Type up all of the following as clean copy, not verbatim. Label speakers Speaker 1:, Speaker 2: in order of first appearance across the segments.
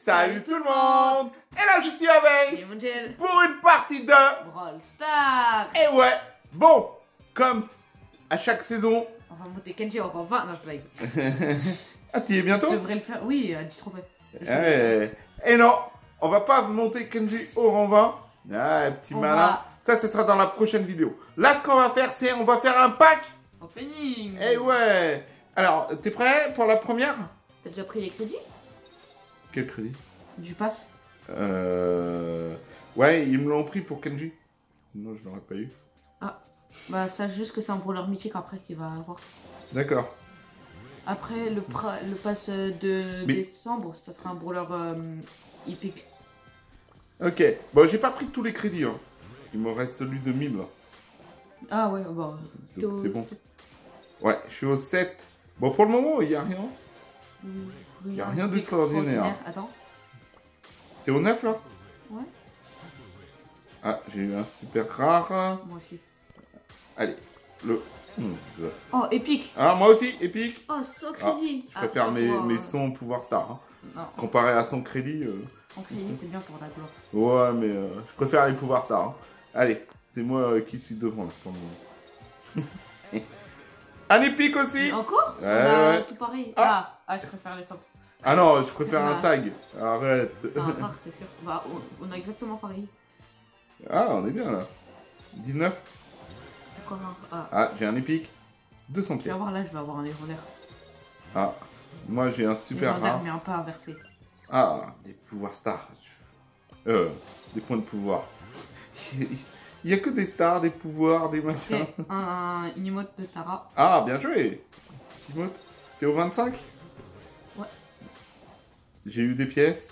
Speaker 1: Salut tout le monde. Et là je suis avec
Speaker 2: Angel
Speaker 1: pour une partie de
Speaker 2: Brawl Stars.
Speaker 1: Et ouais, bon, comme à chaque saison.
Speaker 2: On va monter Kenji encore 20, non je blague.
Speaker 1: Ah, tu y es bientôt?
Speaker 2: Je devrais le faire, oui, du trophée.
Speaker 1: Et non, on va pas monter Kenji au rang 20. Ah, petit
Speaker 2: On
Speaker 1: malin.
Speaker 2: va-
Speaker 1: Ça, ce sera dans la prochaine vidéo. Là, ce qu'on va faire, c'est on va faire un pack.
Speaker 2: Opening.
Speaker 1: Et ouais. Alors, t'es prêt pour la première?
Speaker 2: T'as déjà pris les crédits
Speaker 1: Quel crédit?
Speaker 2: du pass?
Speaker 1: Ouais, ils me l'ont pris pour Kenji. Sinon, je l'aurais pas eu.
Speaker 2: Ah, bah sache juste que c'est un brawler mythique après qu'il va avoir.
Speaker 1: D'accord.
Speaker 2: Après le pass de
Speaker 1: Mais-
Speaker 2: décembre, ça sera un brawler hippique.
Speaker 1: Ok. Bon, j'ai pas pris tous les crédits. Hein. Il me reste celui de 1000 là.
Speaker 2: Ah ouais, bah.
Speaker 1: Donc, c'est bon. Ouais, je suis au 7. Bon, pour le moment, il y a rien.
Speaker 2: Il
Speaker 1: y a rien d'extraordinaire.
Speaker 2: Attends.
Speaker 1: T'es au 9 là?
Speaker 2: Ouais.
Speaker 1: Ah, j'ai eu un super rare.
Speaker 2: Moi aussi.
Speaker 1: Allez, le 11.
Speaker 2: Oh, épique.
Speaker 1: Ah, moi aussi, épique.
Speaker 2: Oh, sans crédit.
Speaker 1: Je préfère mes sons pouvoir star. Hein.
Speaker 2: Non,
Speaker 1: Comparé à son crédit.
Speaker 2: sans crédit, c'est bien pour la gloire.
Speaker 1: Ouais, mais je préfère les pouvoirs stars. Hein. Allez, c'est moi qui suis devant là pour le moment. Un épique aussi.
Speaker 2: Encore?
Speaker 1: Ouais,
Speaker 2: Bah,
Speaker 1: ouais.
Speaker 2: tout pareil.
Speaker 1: Ah.
Speaker 2: Ah, je préfère les 100.
Speaker 1: Ah non, je préfère un tag. Arrête.
Speaker 2: Ah, rare, c'est sûr. Bah, on a exactement pareil.
Speaker 1: Ah, on est bien là. 19.
Speaker 2: Encore un. Ah.
Speaker 1: Ah, j'ai un épique. 200
Speaker 2: Tu vas
Speaker 1: pièces.
Speaker 2: voir là, je vais avoir un légendaire.
Speaker 1: Ah, moi j'ai un super
Speaker 2: Légendaire,
Speaker 1: rare.
Speaker 2: mais un peu inversé.
Speaker 1: Ah, des pouvoirs stars. Des points de pouvoir. Il y a que des stars, des pouvoirs, des machins.
Speaker 2: Ok, une emote de Tara.
Speaker 1: Ah, bien joué. Timothée, t'es au 25?
Speaker 2: Ouais.
Speaker 1: J'ai eu des pièces.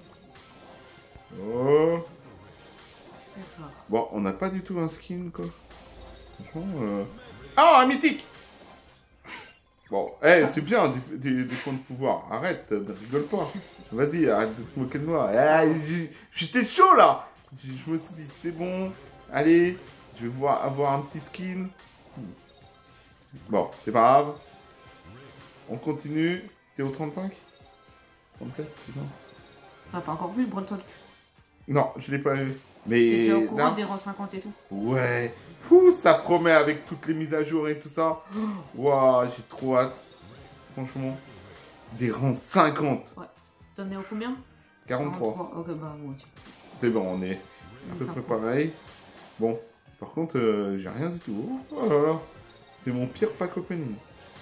Speaker 1: Oh.
Speaker 2: D'accord.
Speaker 1: Bon, on n'a pas du tout un skin, quoi. Franchement, Ah, un mythique. Bon, c'est bien, des points de pouvoir. Arrête, rigole pas. Vas-y, arrête de te moquer de moi. J'étais chaud, là. Je me suis dit, c'est bon. Allez, je vais avoir un petit skin. Bon, c'est pas grave. On continue. T'es au 35? 37, c'est ça?
Speaker 2: T'as pas encore vu le Brawl Talk?
Speaker 1: Non, je l'ai pas eu.
Speaker 2: T'es
Speaker 1: Mais
Speaker 2: déjà au courant
Speaker 1: là,
Speaker 2: des rangs 50 et tout?
Speaker 1: ouais. Ouh, ça promet avec toutes les mises à jour et tout ça. Waouh, j'ai trop hâte. Franchement. Des rangs 50.
Speaker 2: Ouais. T'en es au combien?
Speaker 1: 43.
Speaker 2: Ok, bah bon.
Speaker 1: C'est bon, on est à peu près pareil. Bon, par contre, j'ai rien du tout. Oh là là. C'est mon pire pack opening.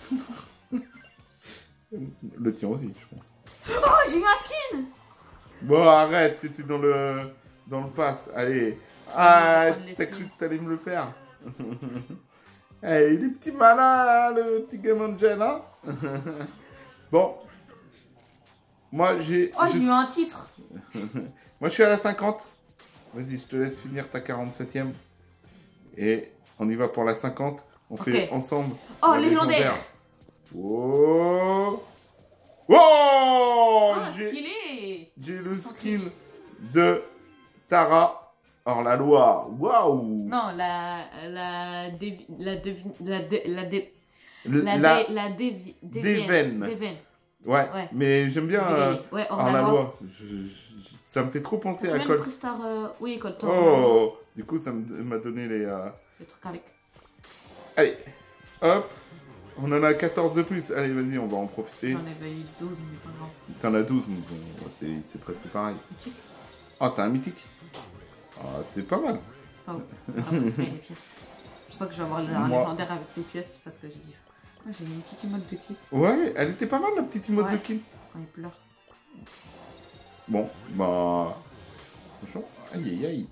Speaker 1: Le tien aussi, je pense.
Speaker 2: Oh, j'ai eu un skin!
Speaker 1: Bon, arrête, c'était dans le pass. Allez. Ah,
Speaker 2: prendre les
Speaker 1: t'as
Speaker 2: skins.
Speaker 1: cru que t'allais me le faire. Hey, il est petit malin, le petit Game Angel, hein. Bon. Moi, j'ai...
Speaker 2: Oh, j'ai eu un titre!
Speaker 1: Moi, je suis à la 50. Vas-y, je te laisse finir ta 47e. Et on y va pour la 50. On fait ensemble.
Speaker 2: Oh,
Speaker 1: la
Speaker 2: légendaire!
Speaker 1: Oh! Oh!
Speaker 2: Oh,
Speaker 1: J'ai
Speaker 2: stylé!
Speaker 1: le skin de Tara hors la loi. Waouh!
Speaker 2: Non, la
Speaker 1: Déveine. Ouais,
Speaker 2: Ouais.
Speaker 1: mais j'aime bien
Speaker 2: Ouais,
Speaker 1: hors la loi. Ça me fait trop penser à Colt.
Speaker 2: Oui, Colt.
Speaker 1: Oh! Du coup, ça m'a donné les
Speaker 2: trucs avec.
Speaker 1: Allez, hop. On en a 14 de plus. Allez, vas-y, on va en profiter.
Speaker 2: J'en avais eu 12, mais pas grave.
Speaker 1: T'en as 12, mais bon, c'est presque pareil.
Speaker 2: Mythique.
Speaker 1: Oh, t'as un mythique? Ah, c'est pas mal.
Speaker 2: Ah ouais. Après, les pièces. Je sens que je vais avoir un légendaire avec les pièces parce que j'ai dit ça. Ouais, j'ai une petite emote de kit
Speaker 1: Ouais, elle était pas mal, la petite emote de kill.
Speaker 2: quand il pleure.
Speaker 1: Bon, bah... Franchement, aïe aïe aïe.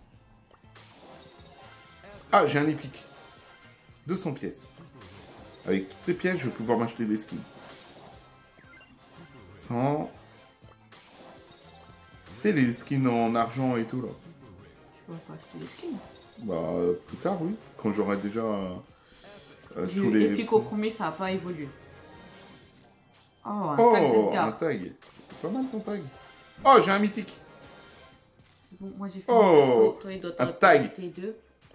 Speaker 1: Ah, j'ai un épique. 200 pièces. Avec toutes ces pièces, je vais pouvoir m'acheter des skins. 100... Tu sais, les skins en argent et tout, là.
Speaker 2: Tu pourrais pas acheter des skins.
Speaker 1: Bah, plus tard, oui. Quand j'aurai déjà...
Speaker 2: Du
Speaker 1: tous les...
Speaker 2: épique au premier, ça n'a pas évolué. Oh, un tag
Speaker 1: Oh,
Speaker 2: d'Edgar.
Speaker 1: un tag. C'est pas mal ton tag. Oh, j'ai un mythique.
Speaker 2: Bon, moi j'ai fait
Speaker 1: Oh,
Speaker 2: toi il doit
Speaker 1: un tag.
Speaker 2: T2.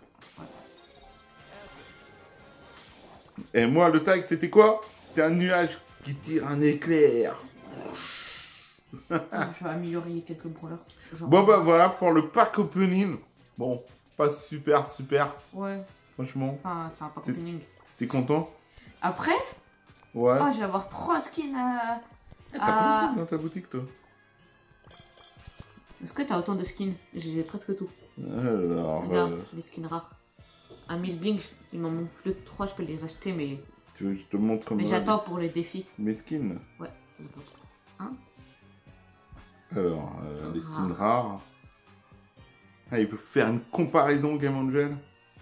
Speaker 1: Et moi, le tag, c'était quoi? C'était un nuage qui tire un éclair.
Speaker 2: Je vais améliorer quelques brawlers.
Speaker 1: Bon bah voilà pour le pack opening. Bon, pas super.
Speaker 2: Ouais.
Speaker 1: Franchement.
Speaker 2: Enfin, c'est un pack opening.
Speaker 1: T'es content?
Speaker 2: Après?
Speaker 1: Ouais.
Speaker 2: Oh, je vais avoir 3 skins à...
Speaker 1: T'as plein de trucs dans ta boutique toi.
Speaker 2: Est-ce que t'as autant de skins? J'ai presque tout.
Speaker 1: Alors...
Speaker 2: Regarde, les skins rares. À 1000 bling, il m'en manque plus que 3, je peux les acheter, mais...
Speaker 1: Tu veux que je te montre
Speaker 2: Mais j'attends pour les défis.
Speaker 1: mes skins?
Speaker 2: Ouais. Hein?
Speaker 1: Alors, les skins rares. Ah, il veut faire une comparaison Game Angel.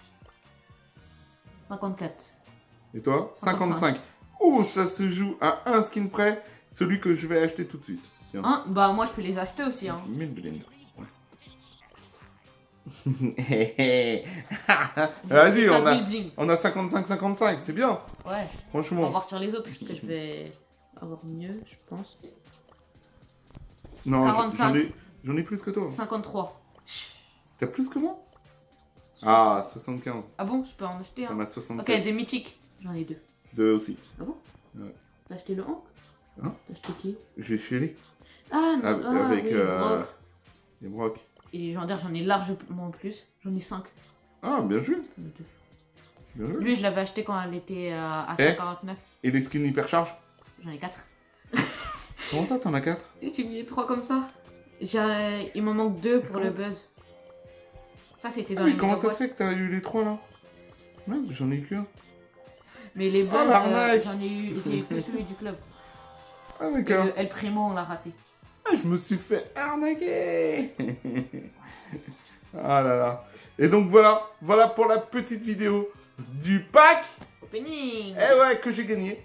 Speaker 2: 54.
Speaker 1: Et toi? 55. Oh, ça se joue à un skin près, celui que je vais acheter tout de suite. Tiens.
Speaker 2: Hein? Bah moi je peux les acheter aussi. Hein.
Speaker 1: 1000 bling. Vas-y, on a 55-55, c'est bien.
Speaker 2: Ouais.
Speaker 1: Franchement.
Speaker 2: On va voir sur les autres que je vais avoir mieux, je pense.
Speaker 1: Non,
Speaker 2: 45.
Speaker 1: J'en ai plus que toi.
Speaker 2: 53.
Speaker 1: T'as plus que moi? Ah, 75.
Speaker 2: Ah bon, je peux en acheter un.
Speaker 1: T'en as 67.
Speaker 2: Ok, des mythiques. J'en ai 2.
Speaker 1: 2 aussi.
Speaker 2: Ah bon?
Speaker 1: Ouais.
Speaker 2: T'as acheté le Hank?
Speaker 1: Hein?
Speaker 2: T'as acheté qui?
Speaker 1: J'ai chéri.
Speaker 2: Ah non,
Speaker 1: Avec
Speaker 2: oui,
Speaker 1: les brocs.
Speaker 2: Et légendaire, j'en ai largement plus. J'en ai 5.
Speaker 1: Ah, bien joué. Bien joué.
Speaker 2: Lui, je l'avais acheté quand elle était à 149.
Speaker 1: Et les skins hypercharge?
Speaker 2: J'en ai 4.
Speaker 1: Comment ça, t'en as 4?
Speaker 2: J'ai mis 3 comme ça. Il m'en manque 2 pour le buzz. Ça, c'était dans les
Speaker 1: comment ça
Speaker 2: boîtes.
Speaker 1: se fait que t'as eu les 3 là? Merde, j'en ai eu qu'un.
Speaker 2: Mais les buzz,
Speaker 1: l'arnaque.
Speaker 2: j'ai eu que celui du club.
Speaker 1: Ah,
Speaker 2: Et
Speaker 1: d'accord.
Speaker 2: le El Primo, on l'a raté.
Speaker 1: Ah, je me suis fait arnaquer. Ah là là. Et donc voilà pour la petite vidéo du pack.
Speaker 2: Opening.
Speaker 1: Eh ouais, que j'ai gagné.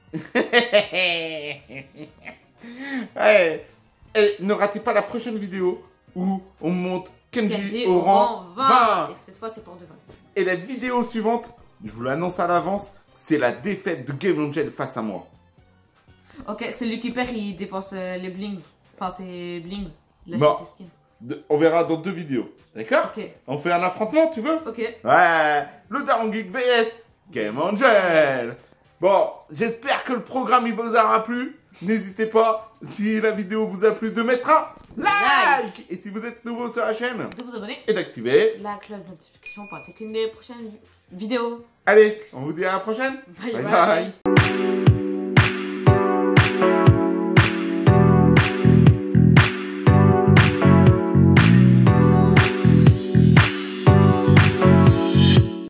Speaker 1: Ouais. Et ne ratez pas la prochaine vidéo où on monte Kenji au rang 20.
Speaker 2: Et cette fois, c'est pour de vrai.
Speaker 1: Et la vidéo suivante, je vous l'annonce à l'avance, c'est la défaite de Game Angel face à moi.
Speaker 2: Ok, celui qui perd, il dépense les blings. Enfin, c'est blings.
Speaker 1: Bon. On verra dans 2 vidéos. D'accord?
Speaker 2: Ok.
Speaker 1: On fait un affrontement, tu veux?
Speaker 2: Ok.
Speaker 1: Ouais, le Daron Geek vs Game Angel. Bon, j'espère que le programme il vous aura plu. N'hésitez pas, si la vidéo vous a plu, de mettre un like. Et si vous êtes nouveau sur la chaîne,
Speaker 2: De vous abonner.
Speaker 1: et d'activer
Speaker 2: La cloche de notification pour être qu'une des prochaines vidéos.
Speaker 1: Allez, on vous dit à la prochaine.
Speaker 2: Bye bye.